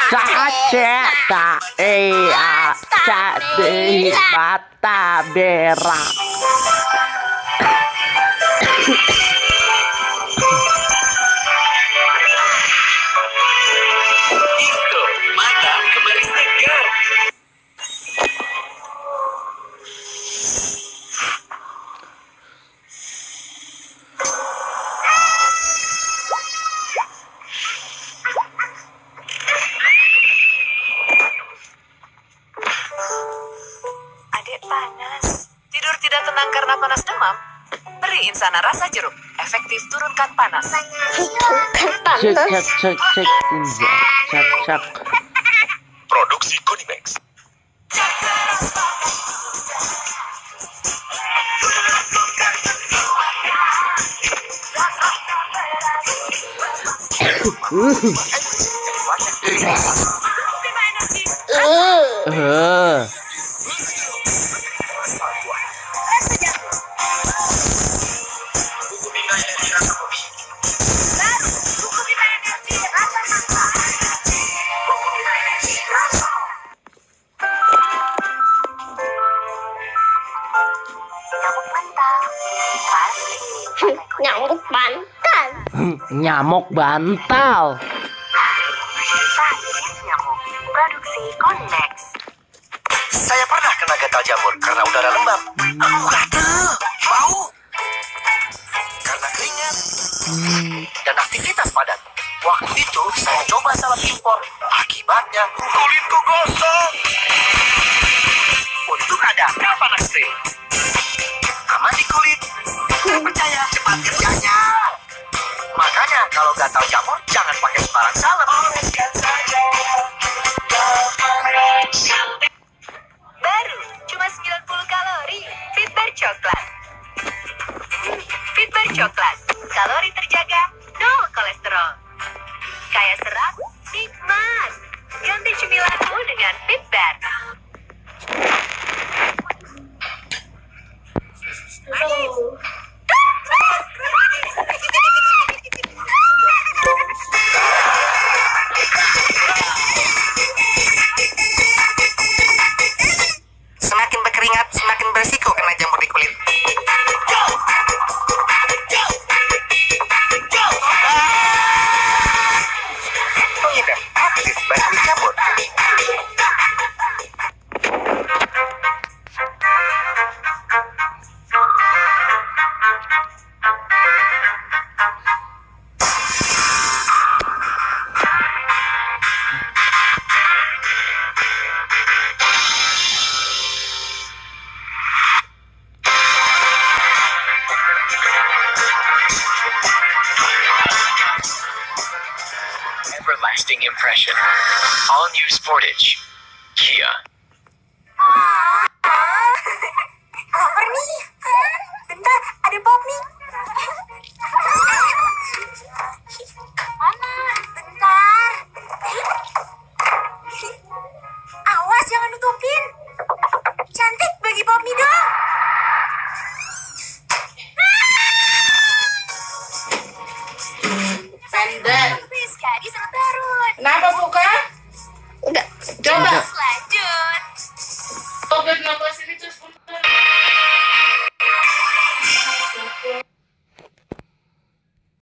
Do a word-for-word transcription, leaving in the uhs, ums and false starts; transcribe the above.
Caceta iya cadi bata berak. Disko, mata kembali segar. Adik panas. Tidur tidak tenang karena panas demam? Beri Insana rasa jeruk. Efektif turunkan panas. Cek cek cek cek inja cek cek. Produksi Konimax. Eh. Nyamuk bantal. Nyamuk bantal. Nyamuk. Produksi Konimax. Saya pernah kena gatal jamur karena udara lembab. Aku gatal, bau. Karena keringat dan aktivitas padat. Waktu itu saya coba salep impor. Akibatnya kulitku gosong. Untung ada Galvanax Spray. Aman di kulit. Percaya cepat kerjanya. Makanya kalau gatal jamur jangan pakai sembarang salep. Oleskan saja. Baru, cuma sembilan puluh kalori. Fitbar coklat. Fitbar coklat. Kalori terjaga, nol kolesterol. Kaya serat, nikmat. Ganti cemilanmu dengan Fitbar. Semakin berkeringat, semakin berisiko kena jamur di kulit. Penghindar aktif bagi jamur. Everlasting impression. All new Sportage. Kia.